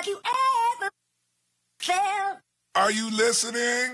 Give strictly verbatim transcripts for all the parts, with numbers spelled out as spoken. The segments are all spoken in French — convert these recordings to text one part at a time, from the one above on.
you ever felt. Are you listening?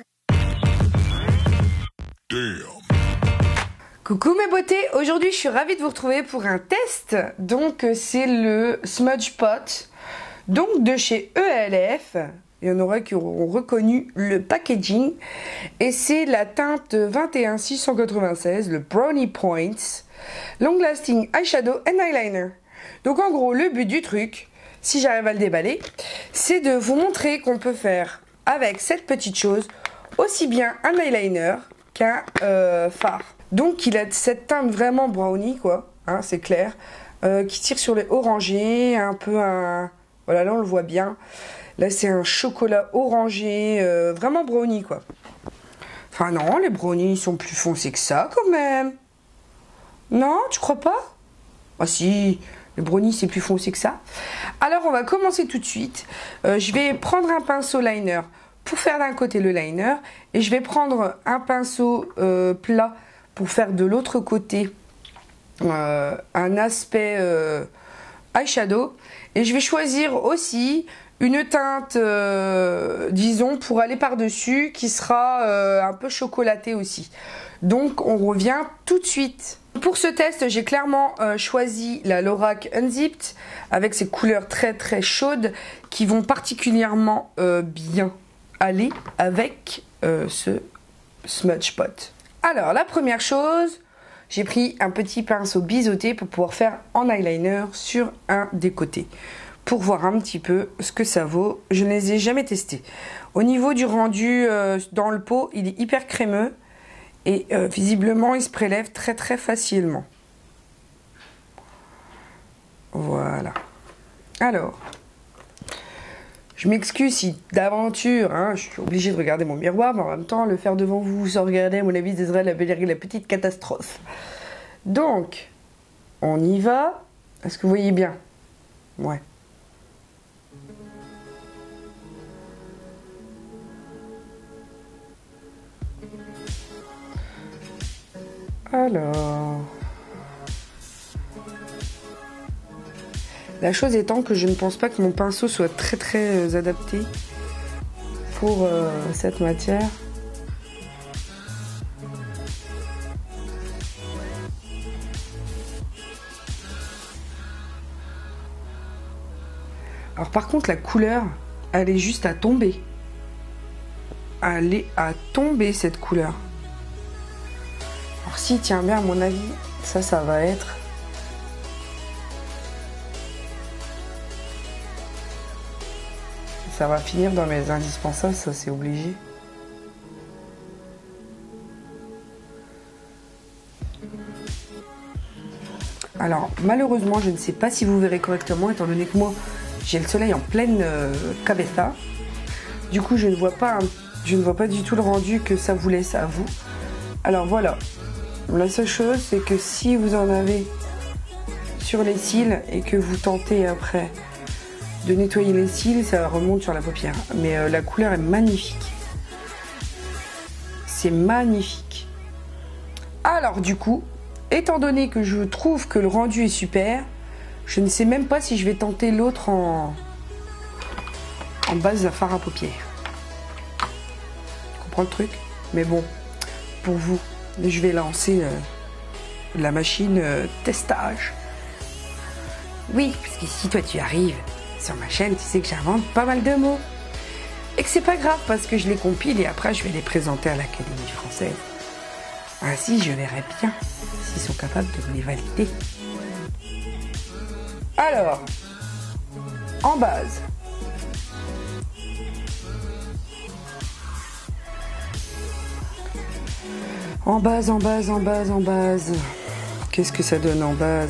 Damn. Coucou mes beautés, aujourd'hui je suis ravie de vous retrouver pour un test. Donc c'est le Smudge Pot, donc de chez E L F. Il y en aura qui auront reconnu le packaging. Et c'est la teinte vingt et un six cent quatre-vingt-seize, le Brownie Points, Long Lasting Eyeshadow and Eyeliner. Donc en gros le but du truc, si j'arrive à le déballer, c'est de vous montrer qu'on peut faire avec cette petite chose aussi bien un eyeliner qu'un euh, fard. Donc il a cette teinte vraiment brownie quoi, hein, c'est clair, euh, qui tire sur les orangés, un peu un... Voilà, là on le voit bien. Là c'est un chocolat orangé, euh, vraiment brownie quoi. Enfin non, les brownies sont plus foncés que ça quand même. Non, tu crois pas? Ah si, les brownies c'est plus foncé que ça. Alors on va commencer tout de suite. Euh, je vais prendre un pinceau liner pour faire d'un côté le liner. Et je vais prendre un pinceau euh, plat pour faire de l'autre côté euh, un aspect euh, eyeshadow. Et je vais choisir aussi une teinte, euh, disons, pour aller par-dessus, qui sera euh, un peu chocolatée aussi. Donc on revient tout de suite. Pour ce test, j'ai clairement euh, choisi la Lorac Unzipped avec ses couleurs très très chaudes qui vont particulièrement euh, bien aller avec euh, ce Smudge Pot. Alors la première chose, j'ai pris un petit pinceau biseauté pour pouvoir faire en eyeliner sur un des côtés, pour voir un petit peu ce que ça vaut. Je ne les ai jamais testés. Au niveau du rendu euh, dans le pot, il est hyper crémeux et euh, visiblement il se prélève très très facilement. Voilà. Alors, je m'excuse si d'aventure, hein, je suis obligée de regarder mon miroir, mais en même temps, le faire devant vous sans regarder, à mon avis, ce serait la, la petite catastrophe. Donc, on y va. Est-ce que vous voyez bien? Ouais. Alors... La chose étant que je ne pense pas que mon pinceau soit très très adapté pour euh, cette matière. Alors par contre la couleur, elle est juste à tomber. Elle est à tomber cette couleur. Alors si tient bien à mon avis, ça ça va être... Ça va finir dans mes indispensables, ça c'est obligé. Alors malheureusement je ne sais pas si vous verrez correctement étant donné que moi j'ai le soleil en pleine euh, cabeza. Du coup je ne vois pas un, je ne vois pas du tout le rendu que ça vous laisse à vous. Alors voilà. La seule chose c'est que si vous en avez sur les cils et que vous tentez après de nettoyer les cils, ça remonte sur la paupière. Mais euh, la couleur est magnifique. C'est magnifique. Alors du coup, étant donné que je trouve que le rendu est super, je ne sais même pas si je vais tenter l'autre en, en base de fard à paupières. Tu comprends le truc? Mais bon, pour vous, je vais lancer euh, la machine euh, testage. Oui, parce que si toi tu arrives sur ma chaîne, tu sais que j'invente pas mal de mots. Et que c'est pas grave parce que je les compile et après je vais les présenter à l'Académie française. Ainsi, je verrai bien s'ils sont capables de me les valider. Alors, en base. En base, en base, en base, en base. Qu'est-ce que ça donne en base ?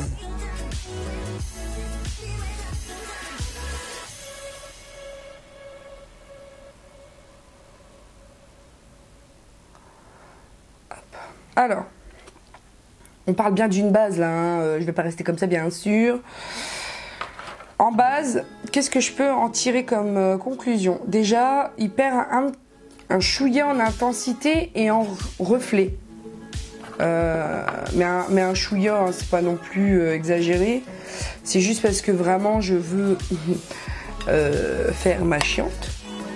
Alors, on parle bien d'une base là, hein. euh, je vais pas rester comme ça bien sûr. En base, qu'est-ce que je peux en tirer comme euh, conclusion? Déjà, il perd un, un chouïa en intensité et en reflet. Euh, mais, un, mais un chouïa, hein, c'est pas non plus euh, exagéré. C'est juste parce que vraiment je veux euh, faire ma chiante.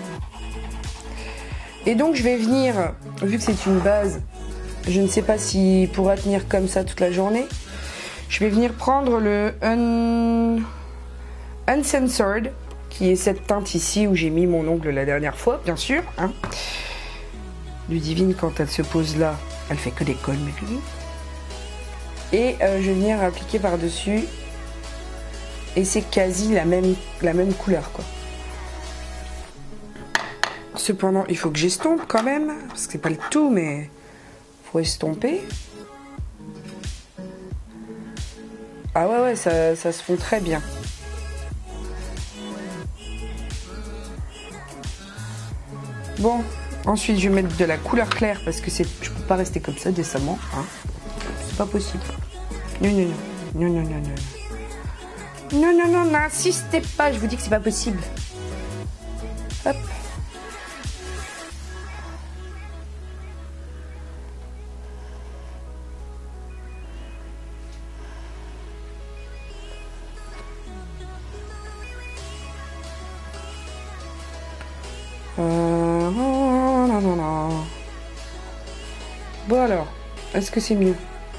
Et donc je vais venir, vu que c'est une base, je ne sais pas s'il pourra tenir comme ça toute la journée. Je vais venir prendre le Un... Uncensored, qui est cette teinte ici où j'ai mis mon ongle la dernière fois, bien sûr. Hein. Ludivine, quand elle se pose là, elle fait que des cols, mais lui. Et euh, je vais venir appliquer par-dessus. Et c'est quasi la même, la même couleur, quoi. Cependant, il faut que j'estompe quand même, parce que c'est pas le tout, mais faut estomper. Ah ouais, ouais, ça, ça se fond très bien. Bon, ensuite je vais mettre de la couleur claire, parce que c'est, je peux pas rester comme ça décemment, hein. C'est pas possible. Non, non, non, non, non, non, non. Non, non, non, n'insistez pas, je vous dis que c'est pas possible. Hop. Euh, non, non, non. Bon alors, est-ce que c'est mieux?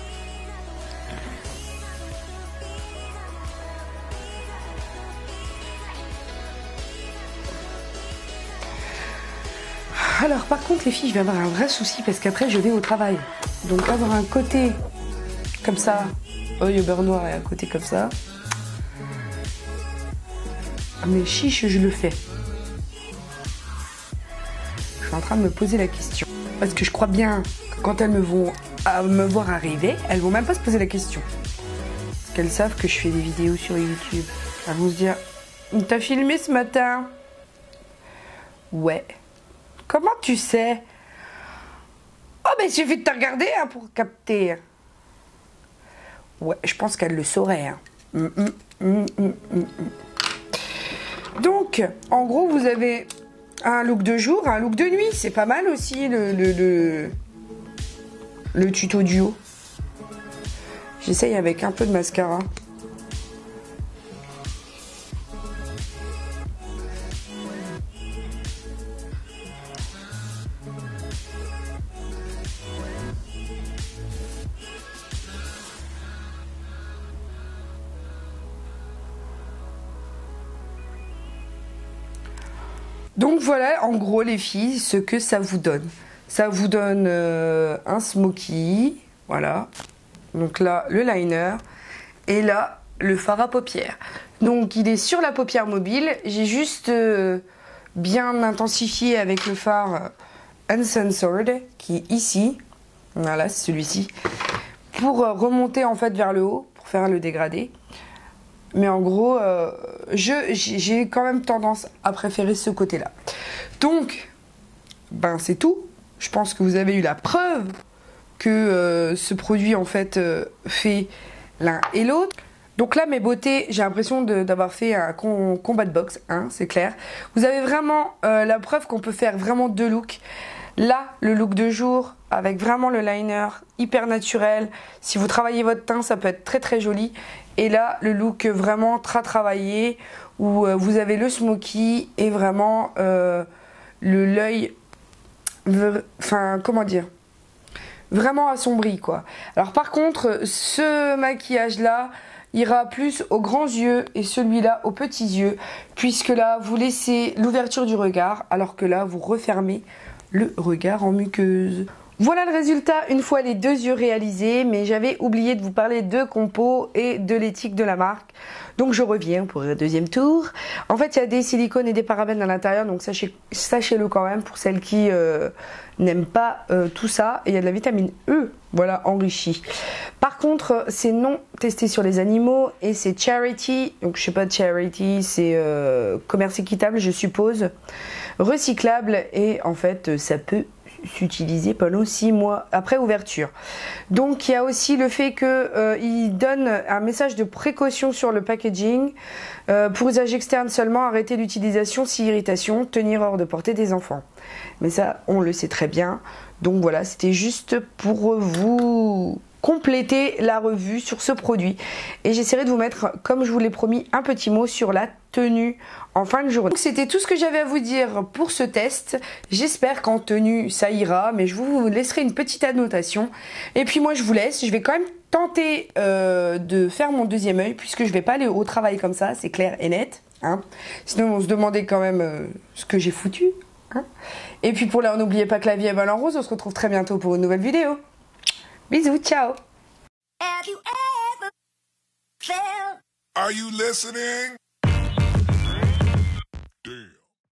Alors par contre les filles, je vais avoir un vrai souci parce qu'après je vais au travail. Donc avoir un côté comme ça, œil au beurre noir et un côté comme ça. Mais chiche, je le fais. Je suis en train de me poser la question. Parce que je crois bien que quand elles me vont à me voir arriver, elles vont même pas se poser la question. Parce qu'elles savent que je fais des vidéos sur YouTube. Elles vont se dire, t'as filmé ce matin? Ouais. Comment tu sais? Oh, mais il suffit de te regarder hein, pour capter. Ouais, je pense qu'elle le saurait. Hein. Mm, mm, mm, mm, mm. Donc, en gros, vous avez un look de jour, un look de nuit. C'est pas mal aussi le, le, le, le tuto duo. J'essaye avec un peu de mascara. Donc voilà, en gros les filles, ce que ça vous donne. Ça vous donne euh, un smoky, voilà. Donc là, le liner. Et là, le fard à paupières. Donc il est sur la paupière mobile. J'ai juste euh, bien intensifié avec le fard Uncensored, qui est ici. Voilà, c'est celui-ci. Pour euh, remonter en fait vers le haut, pour faire le dégradé. Mais en gros, euh, j'ai quand même tendance à préférer ce côté-là. Donc, ben c'est tout. Je pense que vous avez eu la preuve que euh, ce produit en fait euh, fait l'un et l'autre. Donc là, mes beautés, j'ai l'impression d'avoir fait un com combat de boxe, hein, c'est clair. Vous avez vraiment euh, la preuve qu'on peut faire vraiment deux looks. Là, le look de jour, avec vraiment le liner hyper naturel. Si vous travaillez votre teint, ça peut être très très joli. Et là, le look vraiment très travaillé, où euh, vous avez le smoky et vraiment euh, le l'œil, enfin comment dire, vraiment assombri quoi. Alors par contre, ce maquillage-là ira plus aux grands yeux et celui-là aux petits yeux, puisque là, vous laissez l'ouverture du regard, alors que là, vous refermez le regard en muqueuse. Voilà le résultat une fois les deux yeux réalisés, mais j'avais oublié de vous parler de compo et de l'éthique de la marque. Donc je reviens pour un deuxième tour. En fait, il y a des silicones et des parabènes à l'intérieur, donc sachez, sachez-le quand même pour celles qui euh, n'aiment pas euh, tout ça. Et il y a de la vitamine E, voilà, enrichie. Par contre, c'est non testé sur les animaux et c'est charity, donc je sais pas, charity, c'est euh, commerce équitable, je suppose, recyclable et en fait, ça peut s'utiliser pendant six mois après ouverture. Donc il y a aussi le fait que euh, il donne un message de précaution sur le packaging euh, pour usage externe seulement, arrêter l'utilisation si irritation, tenir hors de portée des enfants. Mais ça on le sait très bien. Donc voilà, c'était juste pour vous compléter la revue sur ce produit. Et j'essaierai de vous mettre, comme je vous l'ai promis, un petit mot sur la tenue en fin de journée. Donc c'était tout ce que j'avais à vous dire pour ce test. J'espère qu'en tenue ça ira, mais je vous laisserai une petite annotation. Et puis moi je vous laisse, je vais quand même tenter euh, de faire mon deuxième œil, puisque je vais pas aller au travail comme ça, c'est clair et net. Hein. Sinon on se demandait quand même euh, ce que j'ai foutu. Hein. Et puis pour l'heure, n'oubliez pas que la vie est belle en rose, on se retrouve très bientôt pour une nouvelle vidéo. Bisous, ciao. Have you ever felt Are you listening?